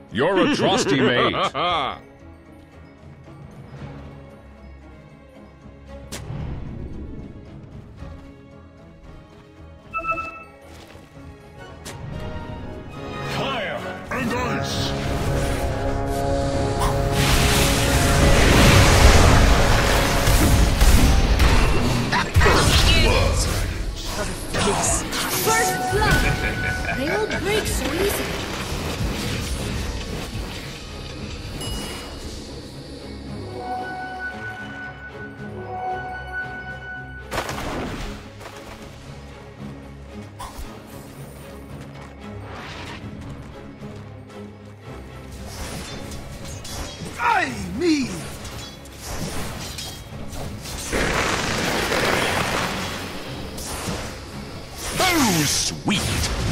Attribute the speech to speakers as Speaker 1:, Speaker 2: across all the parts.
Speaker 1: You're a trusty mate.
Speaker 2: Fire and ice!
Speaker 3: First blood! They all break so easily.
Speaker 4: Aye, me!
Speaker 2: Oh, sweet!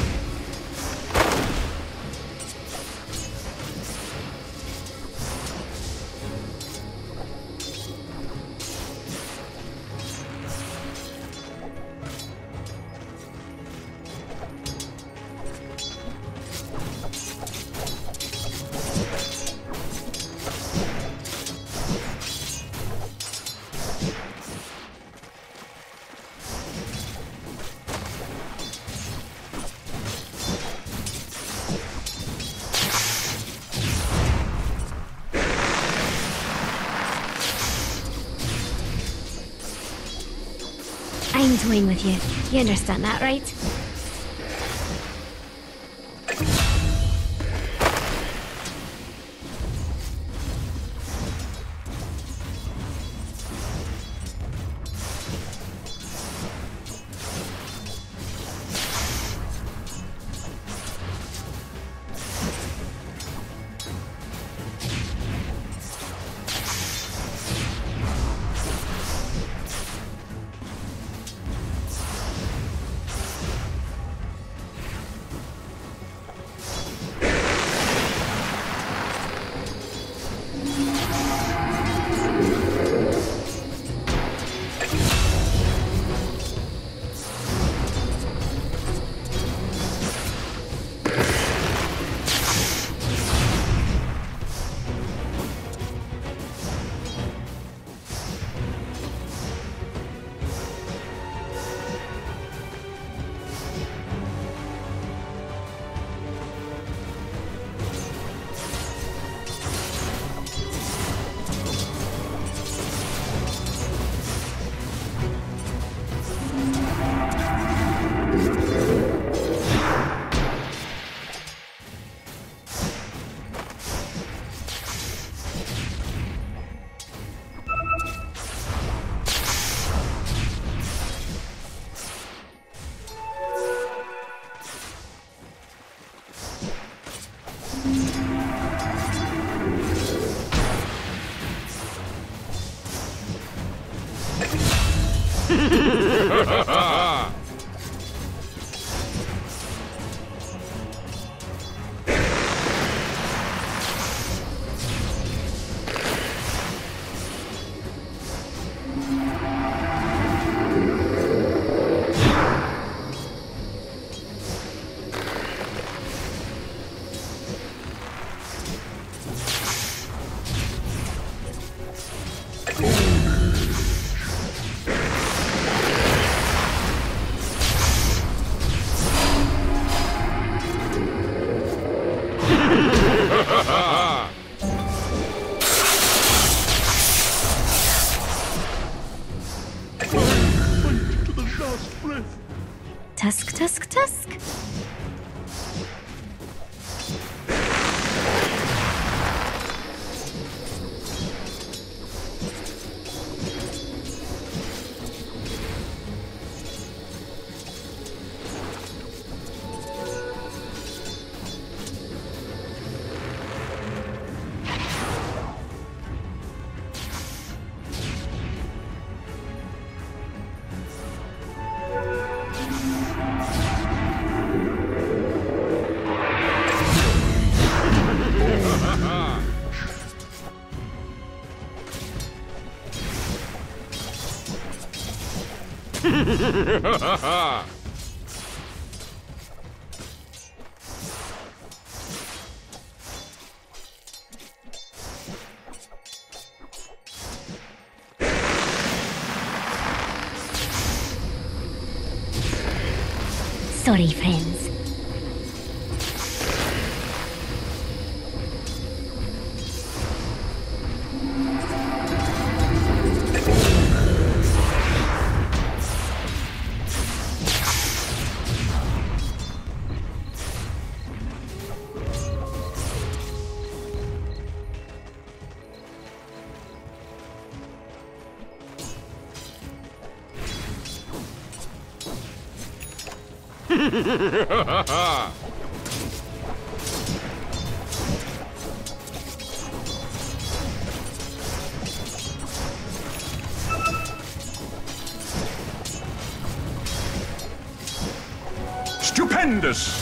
Speaker 3: I'm toying with you. You understand that, right? Tusk, tusk, tusk. Sorry, friends.
Speaker 2: Stupendous!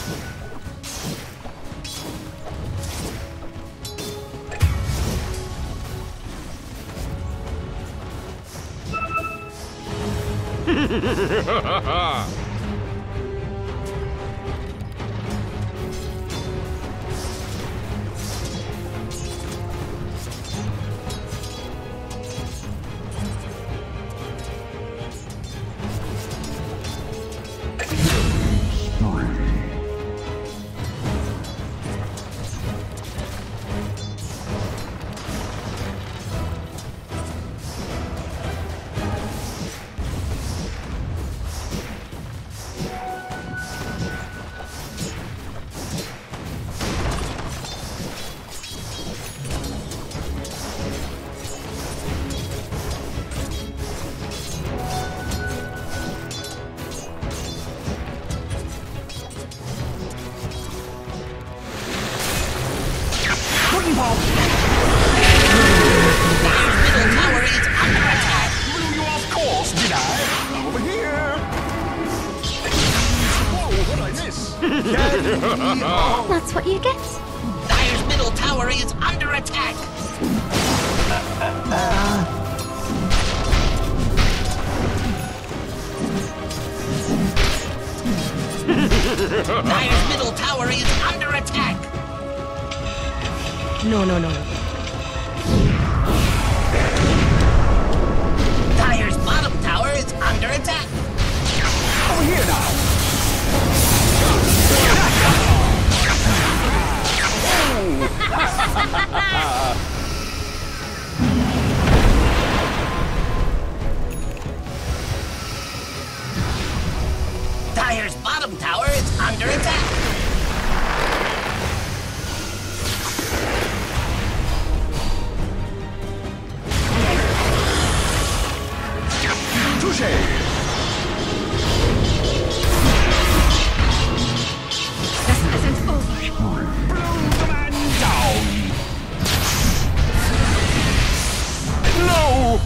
Speaker 3: That's what you get.
Speaker 1: Dire's middle tower is under attack. Dire's middle tower is under attack.
Speaker 3: No.
Speaker 1: Dire's bottom tower is under attack.
Speaker 4: Over here now.
Speaker 1: Dire's bottom tower is under attack.
Speaker 4: Touché.
Speaker 3: This isn't over.
Speaker 4: Blow the man down.
Speaker 2: No!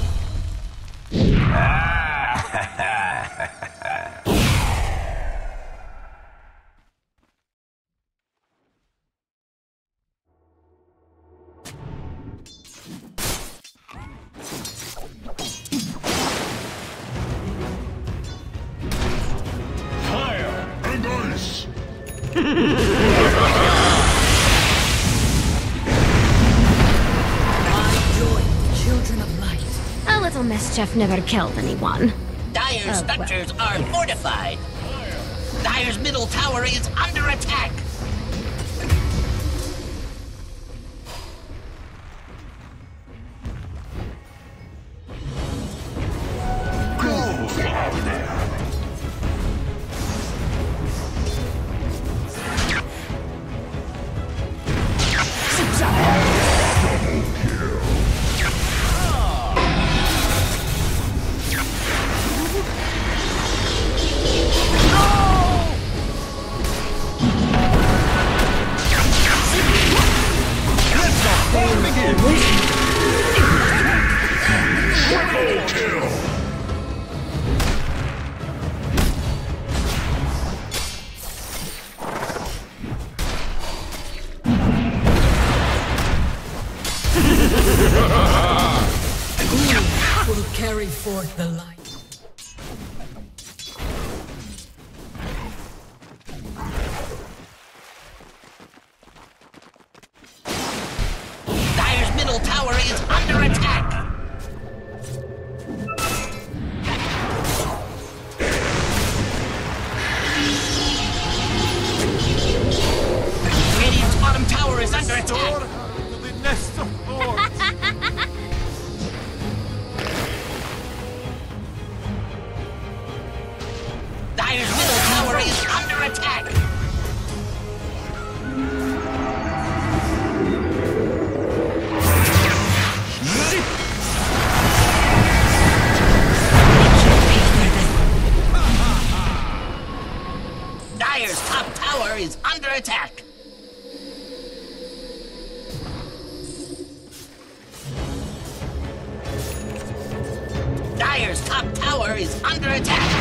Speaker 2: Fire and ice!
Speaker 1: Children of light.
Speaker 3: A little mischief never killed anyone.
Speaker 1: Dire's structures are fortified. Dire's middle tower is under attack. Will carry forth the light. Dire's middle tower is under attack. under attack.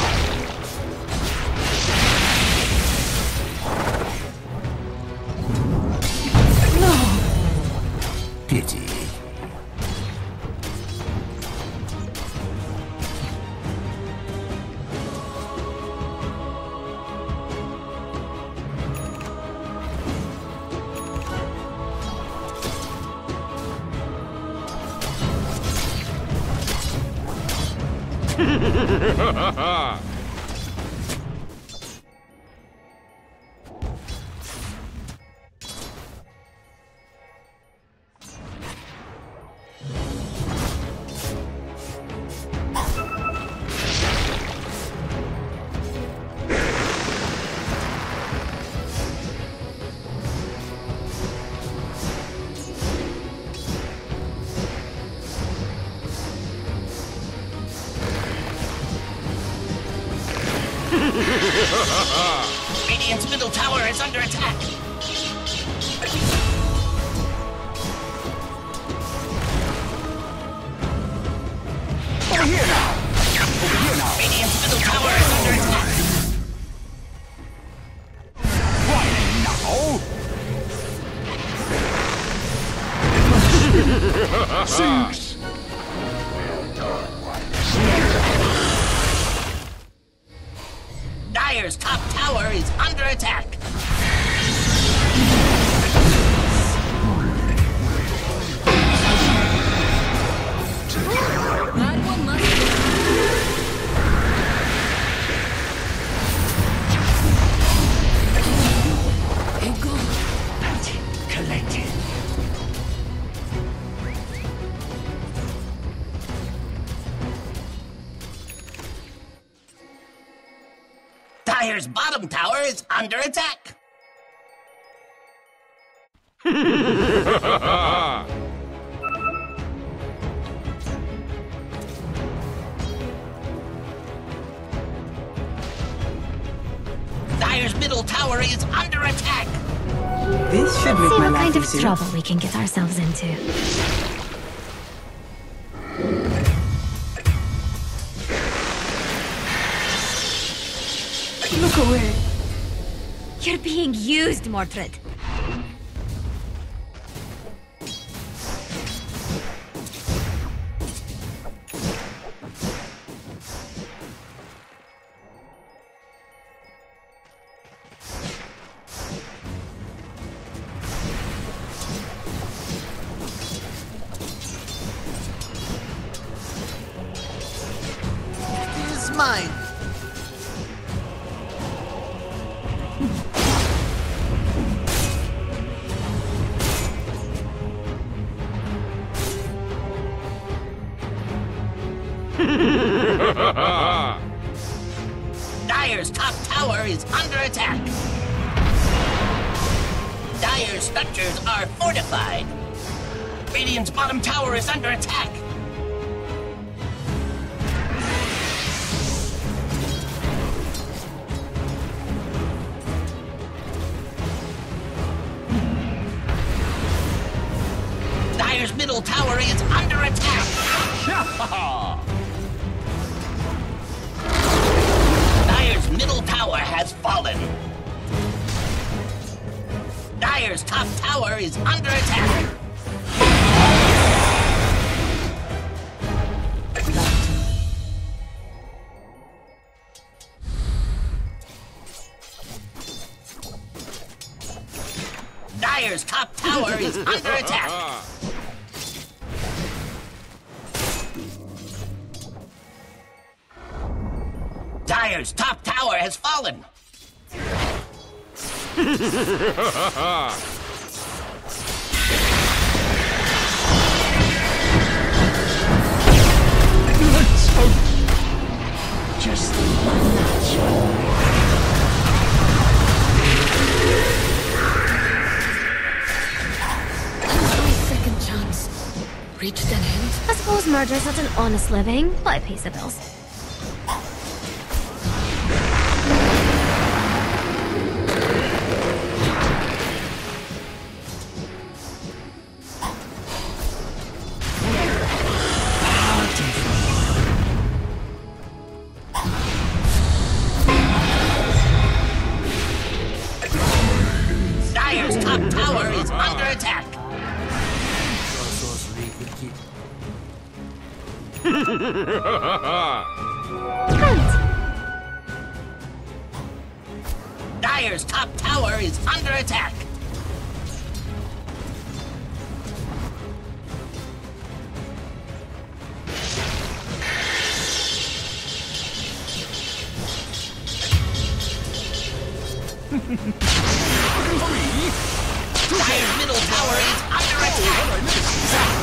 Speaker 4: Pity.
Speaker 1: Radiant's middle tower is under attack.
Speaker 4: Over here now! Over here now!
Speaker 1: Radiant's middle tower is under attack.
Speaker 4: Why now?
Speaker 2: Zeus!
Speaker 1: Dire's top tower is under attack.
Speaker 3: That one must
Speaker 4: Collected.
Speaker 1: Dire's bottom tower is under attack. Dire's middle tower is under attack.
Speaker 5: This should
Speaker 3: Let's
Speaker 5: make
Speaker 3: see
Speaker 5: my
Speaker 3: what
Speaker 5: life
Speaker 3: kind of
Speaker 5: easier.
Speaker 3: trouble we can get ourselves into.
Speaker 5: Look away.
Speaker 3: You're being used, Mordred.
Speaker 1: It is mine. Dire's top tower is under attack. Dire's structures are fortified. Radiant's bottom tower is under attack. Dire's middle tower is under attack. Dire's middle tower has fallen. Dire's top tower is under attack. Dire's top tower is under attack. Dire's top tower has fallen.
Speaker 2: Let's hope. Just one notch.
Speaker 3: My second chance. Reached an end. I suppose murder's not an honest living, but I pay the bills.
Speaker 1: is under attack. Dire's top tower is under attack. Dire's middle tower is under attack.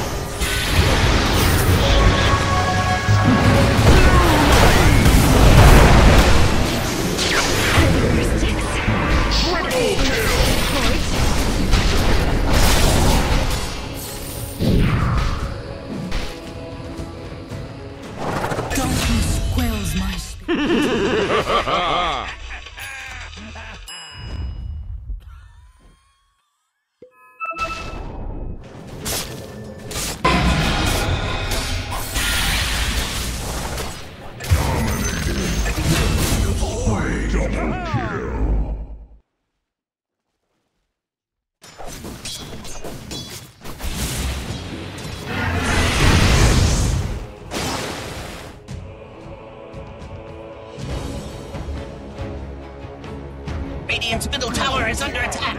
Speaker 5: Darkness quells my spirit.
Speaker 1: Radiant's middle tower is under attack.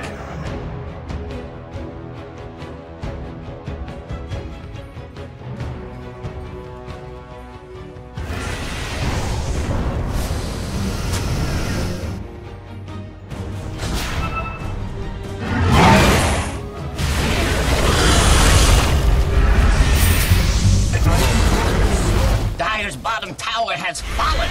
Speaker 1: Dire's bottom tower has fallen.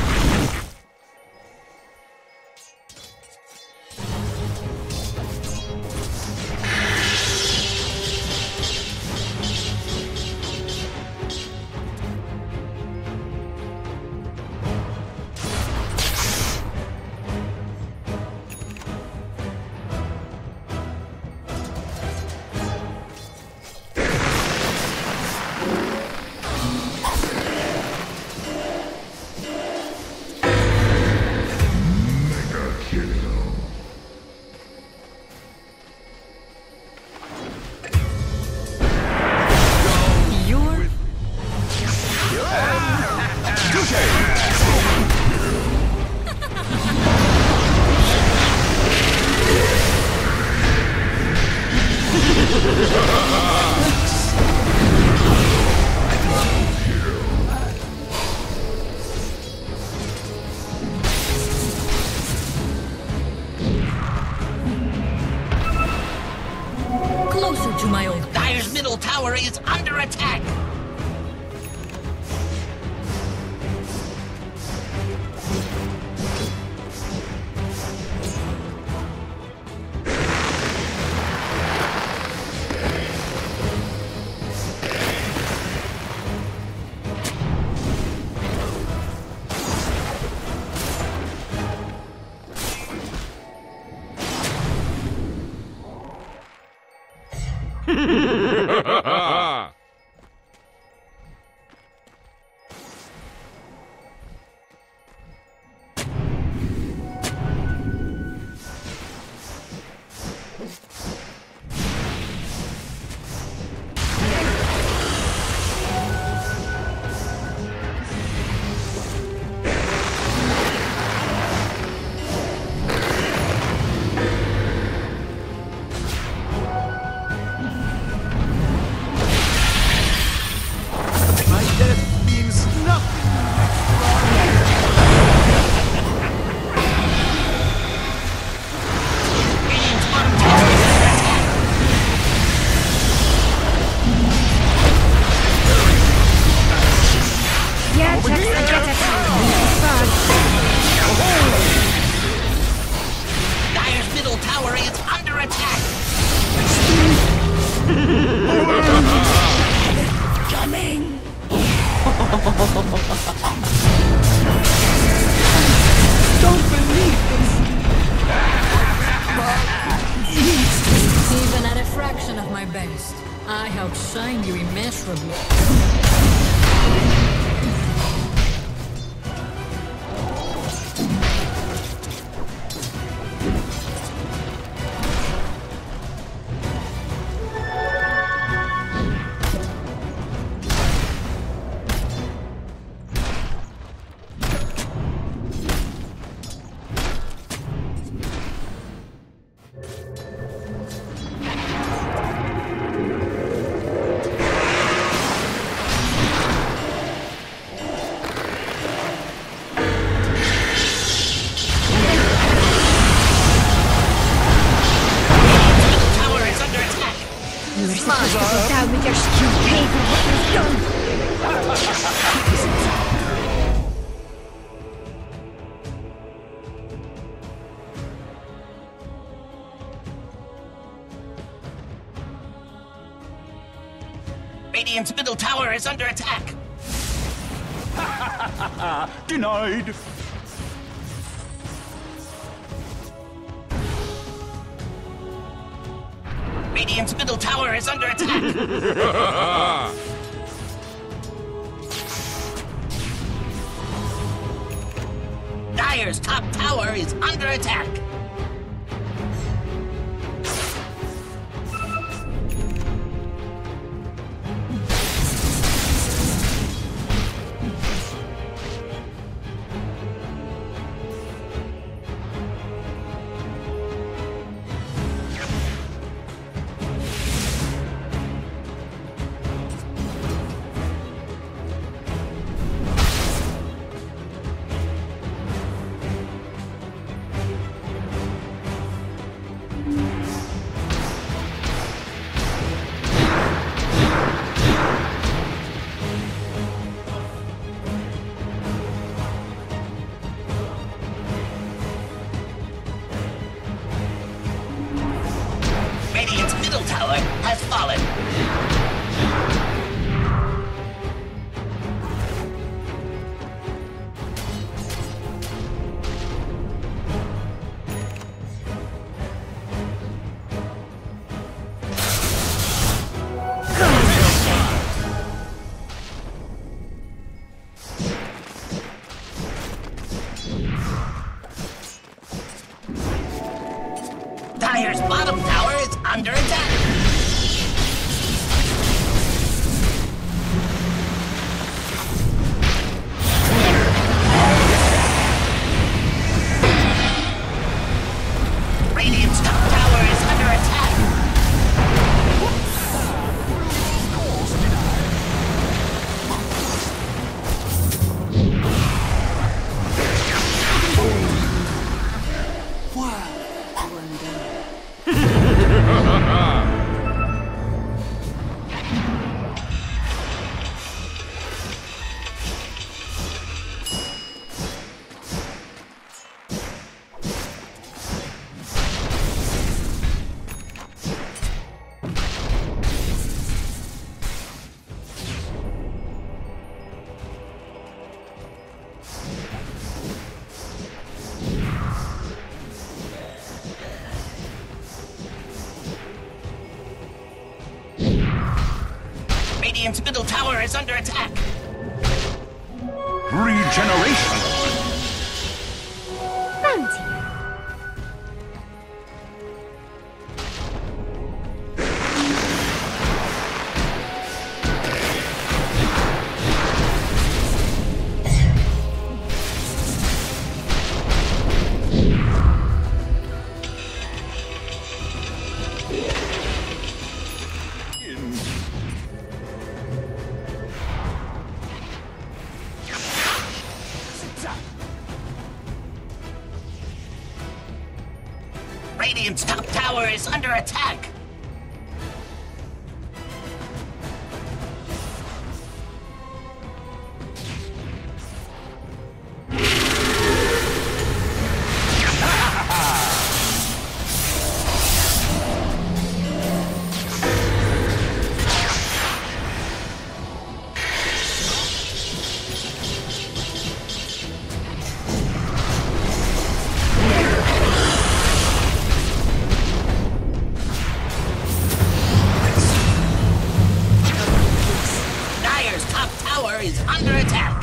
Speaker 5: Closer to my old.
Speaker 1: Dire's middle tower is under attack. Dire's middle tower is under attack.
Speaker 2: Coming!
Speaker 5: Don't believe this! Even at a fraction of my best, I outshine you immeasurably.
Speaker 3: You were supposed to go down with your stupid pay for what you've done!
Speaker 1: Radiant's middle tower is under attack.
Speaker 4: Denied.
Speaker 1: Radiant's middle tower is under attack. Dire's top tower is under attack. Radiant's middle tower has fallen. Dire's bottom tower is under attack. Radiant's top tower is under attack. Radiant's middle tower is under attack.
Speaker 4: Regeneration.
Speaker 3: Bounty.
Speaker 1: Radiant's top tower is under attack. Is under attack.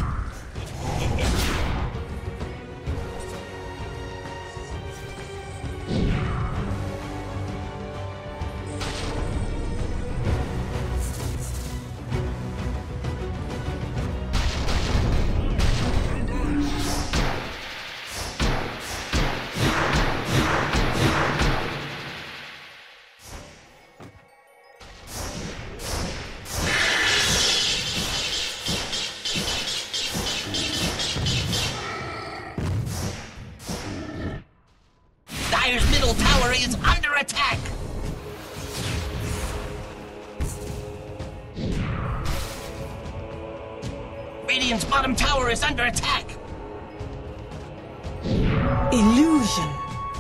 Speaker 1: Dire's middle tower is under attack. Radiant's bottom tower is under attack.
Speaker 5: Illusion.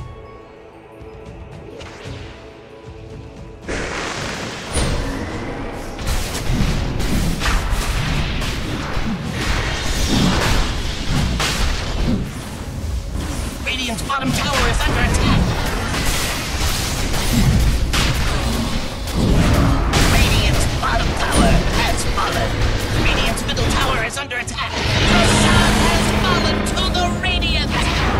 Speaker 1: Radiant's bottom tower is under attack. Radiant's bottom tower has fallen. Radiant's middle tower is under attack. The sun has fallen to the Radiant.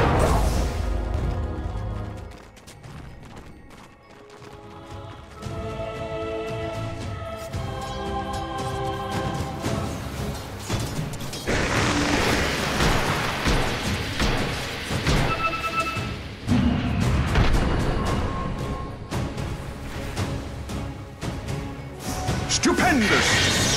Speaker 4: Stupendous!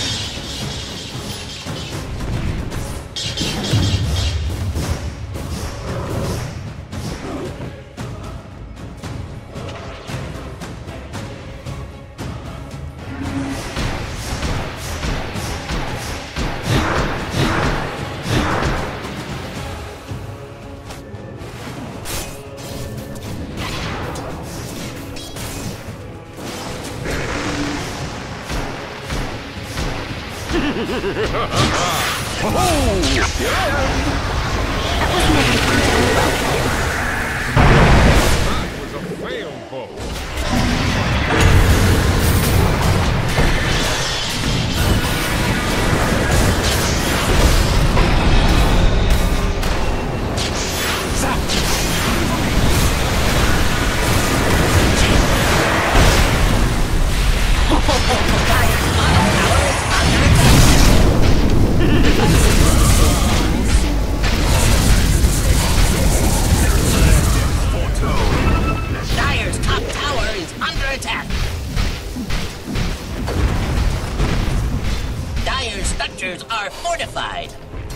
Speaker 4: Are fortified.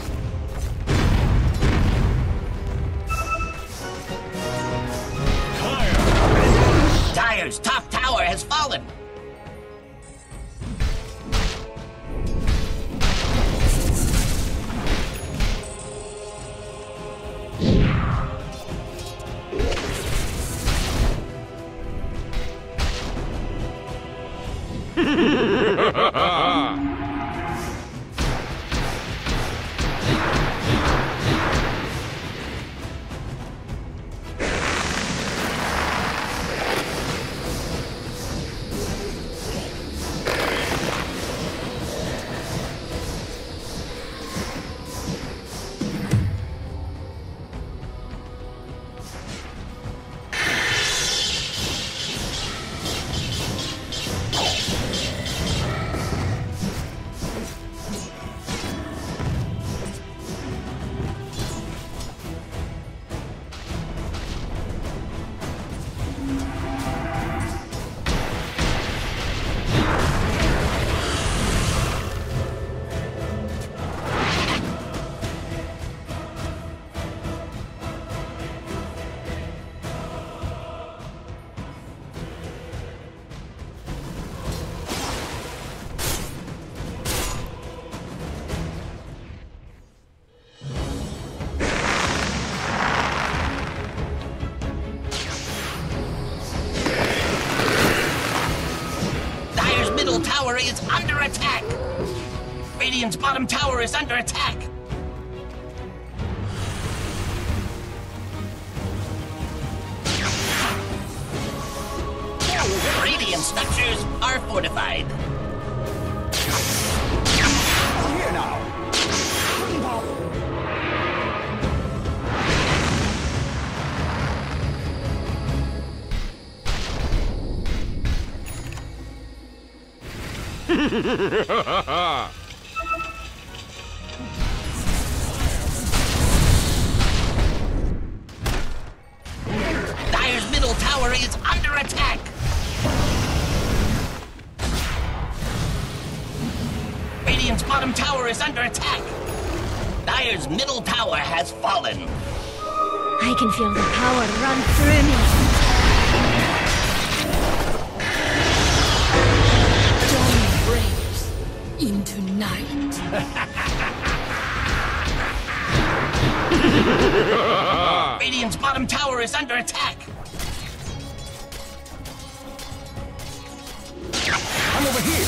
Speaker 4: Dire's top tower has fallen. Tower is under attack. Radiant's bottom tower is under attack. Radiant structures are fortified. Here now.
Speaker 1: Dire's middle tower is under attack. Radiant's bottom tower is under attack. Dire's middle tower has fallen.
Speaker 3: I can feel the power run through me.
Speaker 5: Dawn breaks into night.
Speaker 4: bottom tower is under attack.
Speaker 2: I'm over here.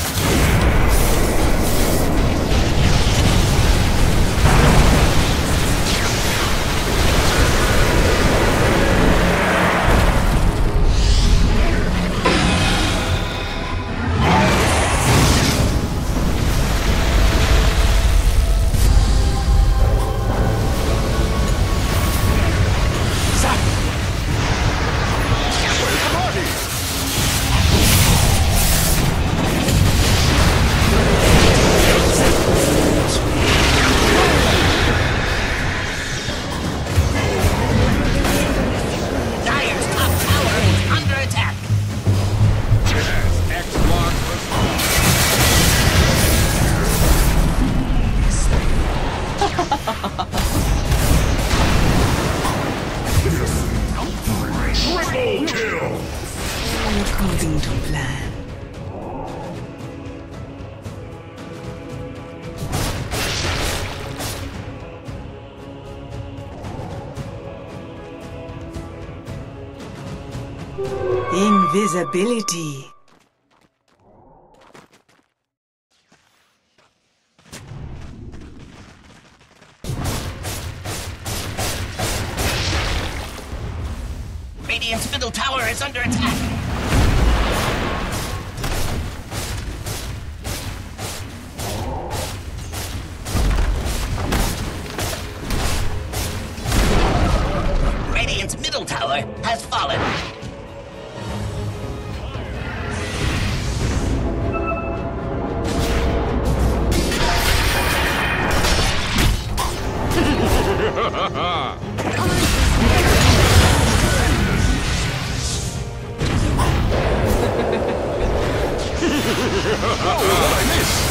Speaker 6: According to plan. Invisibility.
Speaker 4: Radiant's middle tower is under attack. Radiant's middle tower has fallen.
Speaker 2: Oh, what did I miss?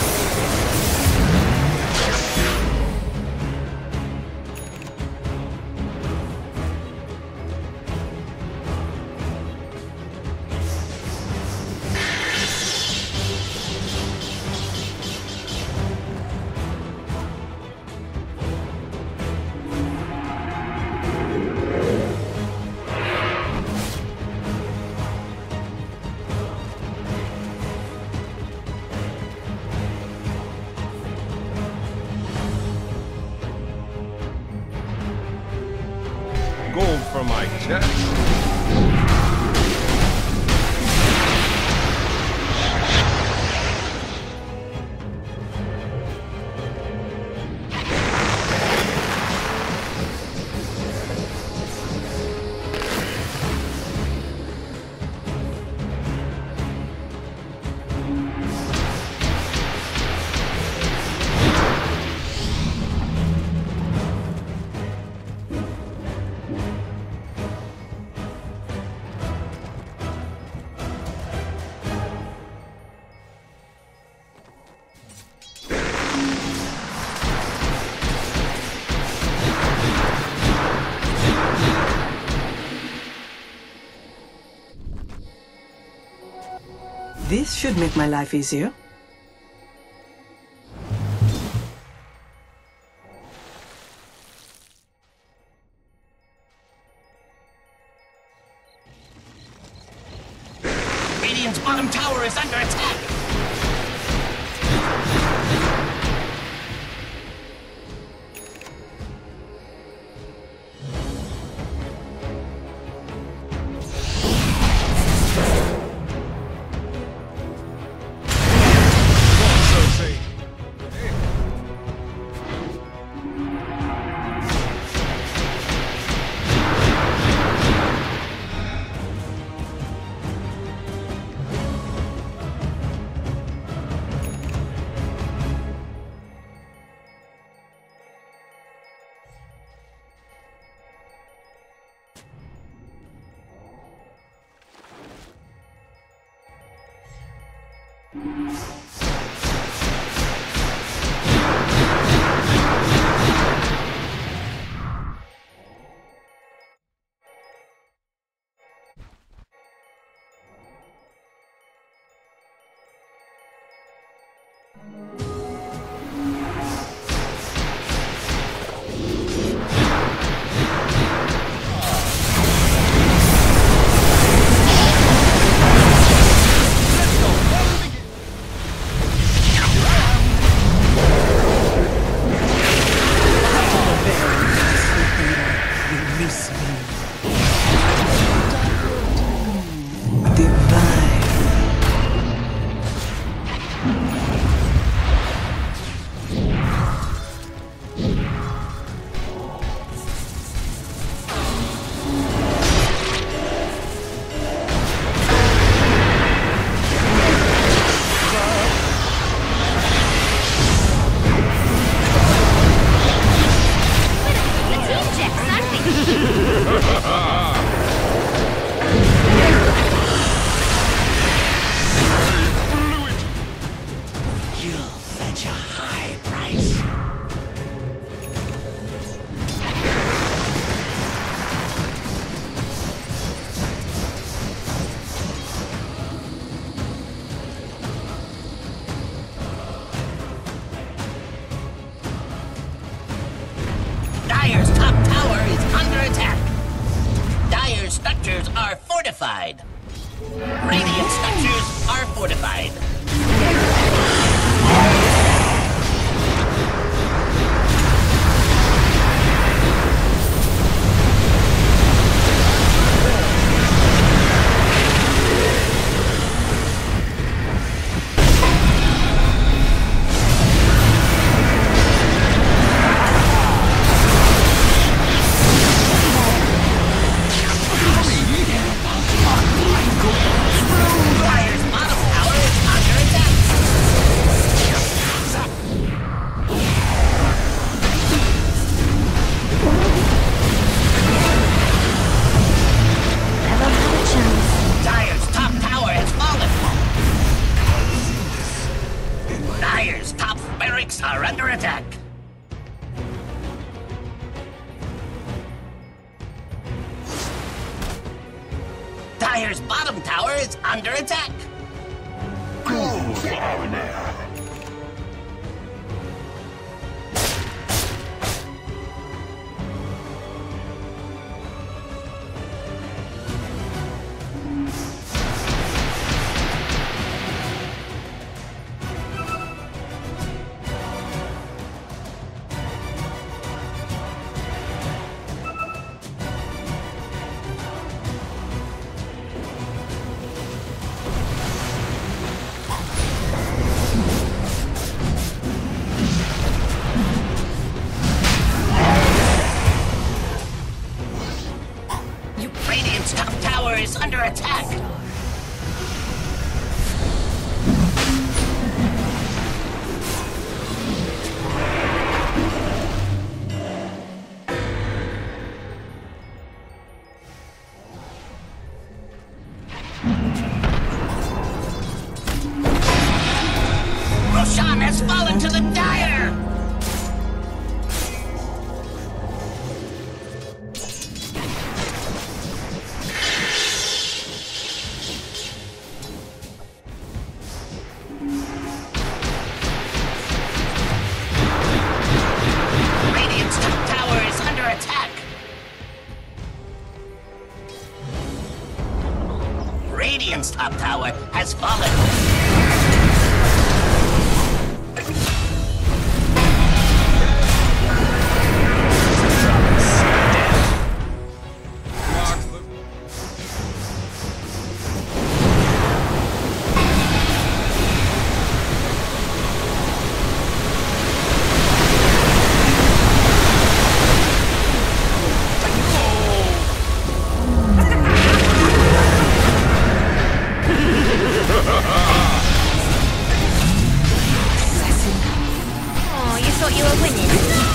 Speaker 2: Gold for my chest.
Speaker 6: This should make my life easier.
Speaker 4: Radiant's bottom tower is under attack. structures are fortified. Radiant structures are fortified. Dire's bottom tower is under attack.
Speaker 3: Never had a chance.
Speaker 4: Dire's top tower has fallen. Dire's top barracks are under attack. Dire's bottom tower is under attack. Radiant's top tower is under attack. Roshan has fallen to the Dire. Radiant's top tower is under attack. Radiant's top tower has fallen.
Speaker 3: Oh, you thought you were winning.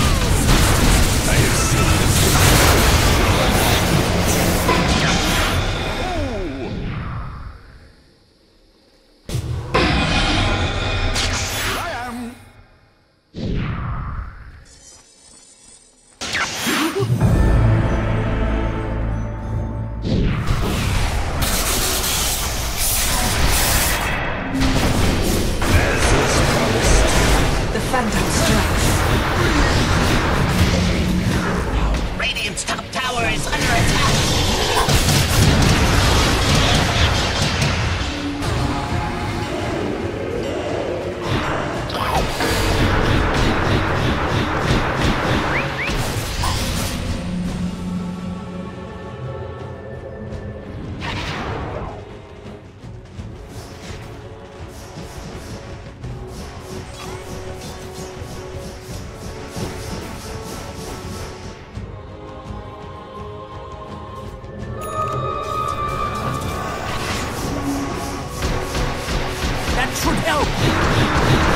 Speaker 6: The Phantom strikes.
Speaker 4: Radiant's top tower is under attack.
Speaker 6: That should help.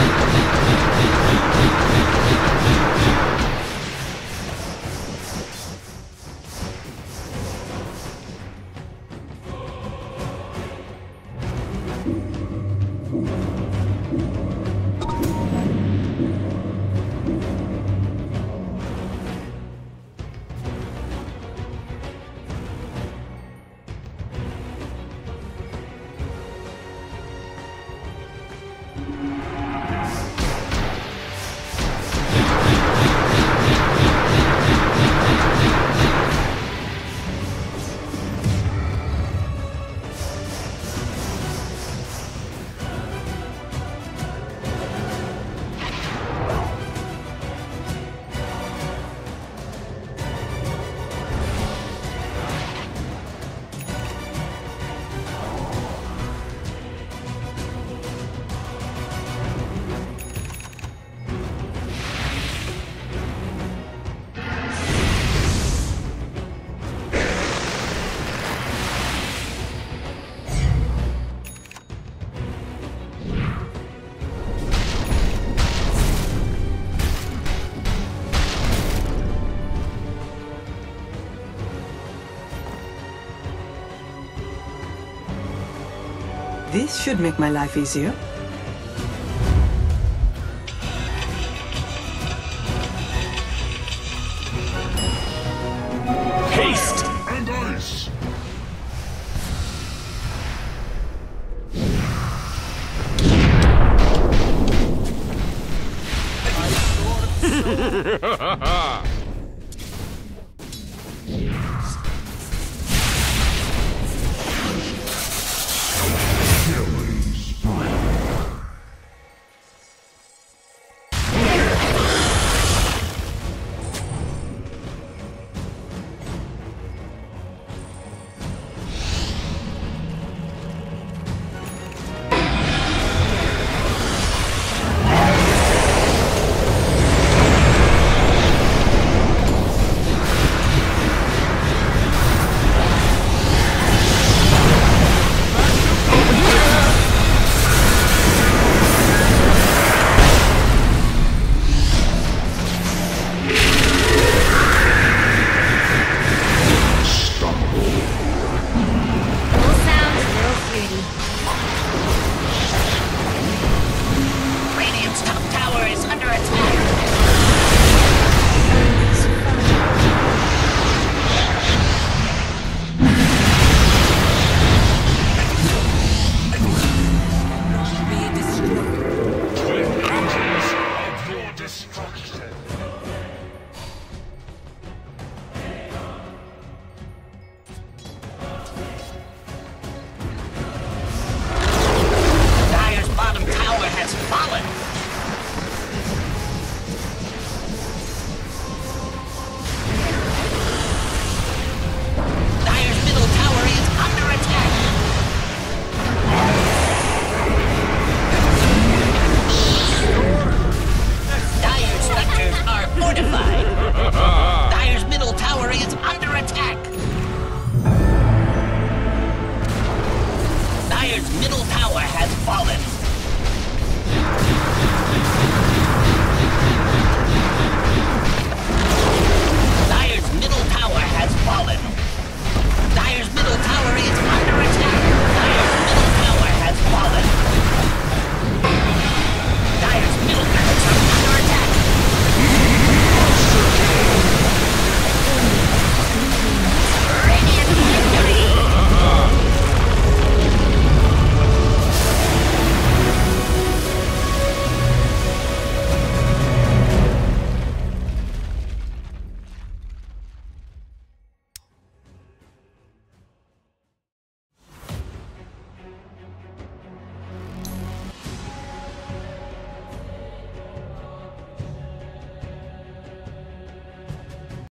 Speaker 7: This should make my life easier.
Speaker 2: Haste and ice.